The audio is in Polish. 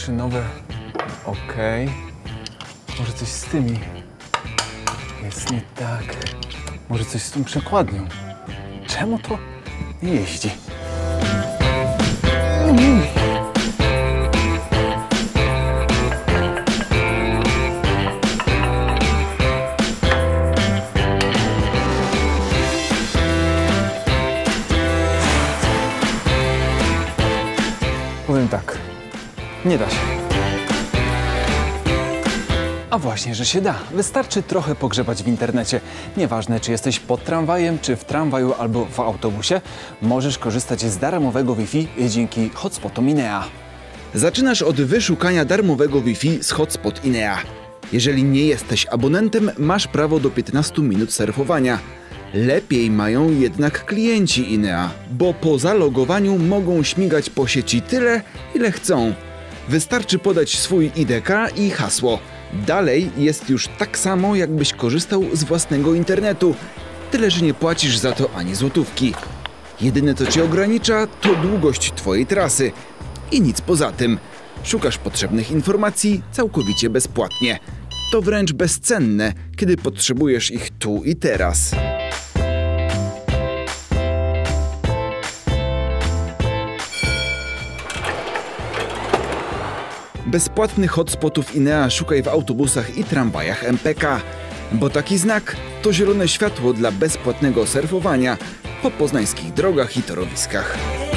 maszynowe. Okej. Może coś z tymi jest nie tak. Może coś z tą przekładnią. Czemu to nie jeździ? Powiem tak, nie da się. A właśnie, że się da. Wystarczy trochę pogrzebać w internecie. Nieważne, czy jesteś pod tramwajem, czy w tramwaju, albo w autobusie, możesz korzystać z darmowego Wi-Fi dzięki hotspotom INEA. Zaczynasz od wyszukania darmowego Wi-Fi z hotspot INEA. Jeżeli nie jesteś abonentem, masz prawo do 15 minut surfowania. Lepiej mają jednak klienci INEA, bo po zalogowaniu mogą śmigać po sieci tyle, ile chcą. Wystarczy podać swój IDK i hasło. Dalej jest już tak samo, jakbyś korzystał z własnego internetu, tyle że nie płacisz za to ani złotówki. Jedyne co cię ogranicza to długość twojej trasy i nic poza tym. Szukasz potrzebnych informacji całkowicie bezpłatnie. To wręcz bezcenne, kiedy potrzebujesz ich tu i teraz. Bezpłatnych hotspotów INEA szukaj w autobusach i tramwajach MPK, bo taki znak to zielone światło dla bezpłatnego surfowania po poznańskich drogach i torowiskach.